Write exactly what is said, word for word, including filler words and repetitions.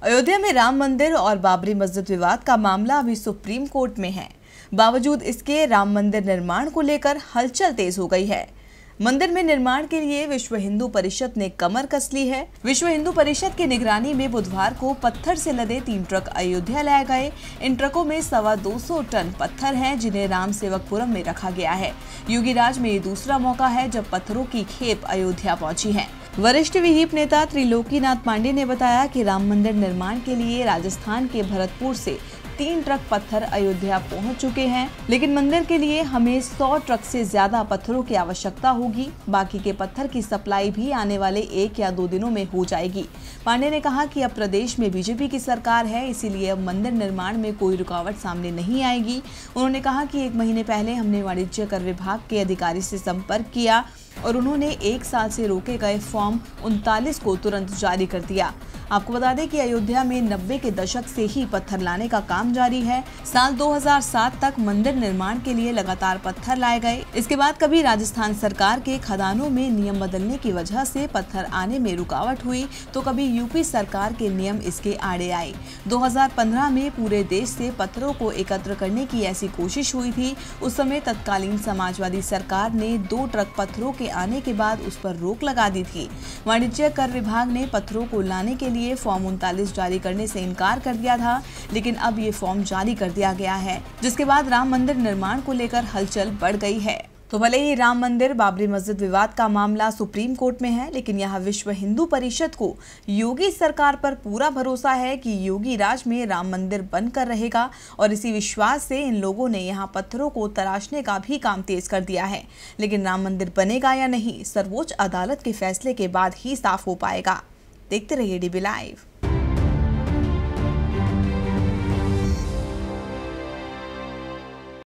अयोध्या में राम मंदिर और बाबरी मस्जिद विवाद का मामला अभी सुप्रीम कोर्ट में है। बावजूद इसके राम मंदिर निर्माण को लेकर हलचल तेज हो गई है। मंदिर में निर्माण के लिए विश्व हिंदू परिषद ने कमर कस ली है। विश्व हिंदू परिषद की निगरानी में बुधवार को पत्थर से लदे तीन ट्रक अयोध्या लाए गए। इन ट्रकों में सवा दो सौ टन पत्थर हैं, जिन्हें राम सेवकपुरम में रखा गया है। योगी राज में ये दूसरा मौका है जब पत्थरों की खेप अयोध्या पहुंची है। वरिष्ठ विहिप नेता त्रिलोकीनाथ पांडे ने बताया कि राम मंदिर निर्माण के लिए राजस्थान के भरतपुर से तीन ट्रक पत्थर अयोध्या पहुंच चुके हैं, लेकिन मंदिर के लिए हमें सौ ट्रक से ज्यादा पत्थरों की आवश्यकता होगी। बाकी के पत्थर की सप्लाई भी आने वाले एक या दो दिनों में हो जाएगी। पांडे ने कहा कि अब प्रदेश में बीजेपी की सरकार है, इसीलिए अब मंदिर निर्माण में कोई रुकावट सामने नहीं आएगी। उन्होंने कहा कि एक महीने पहले हमने वाणिज्य कर विभाग के अधिकारी से संपर्क किया और उन्होंने एक साल से रोके गए फॉर्म उनतालीस को तुरंत जारी कर दिया। आपको बता दें कि अयोध्या में नब्बे के दशक से ही पत्थर लाने का काम जारी है। साल दो हज़ार सात तक मंदिर निर्माण के लिए लगातार पत्थर लाए गए। इसके बाद कभी राजस्थान सरकार के खदानों में नियम बदलने की वजह से पत्थर आने में रुकावट हुई, तो कभी यूपी सरकार के नियम इसके आड़े आए। दो हज़ार पंद्रह में पूरे देश से पत्थरों को एकत्र करने की ऐसी कोशिश हुई थी। उस समय तत्कालीन समाजवादी सरकार ने दो ट्रक पत्थरों के आने के बाद उस पर रोक लगा दी थी। वाणिज्य कर विभाग ने पत्थरों को लाने के लिए फॉर्म उनतालीस जारी करने से इनकार कर दिया था, लेकिन अब ये फॉर्म जारी कर दिया गया है, जिसके बाद राम मंदिर निर्माण को लेकर हलचल बढ़ गई है। तो भले ही राम मंदिर बाबरी मस्जिद विवाद का मामला सुप्रीम कोर्ट में है, लेकिन यहाँ विश्व हिंदू परिषद को योगी सरकार पर पूरा भरोसा है कि योगी राज में राम मंदिर बनकर रहेगा, और इसी विश्वास से इन लोगों ने यहाँ पत्थरों को तराशने का भी काम तेज कर दिया है। लेकिन राम मंदिर बनेगा या नहीं, सर्वोच्च अदालत के फैसले के बाद ही साफ हो पाएगा। देखते रहिए डीबी लाइव।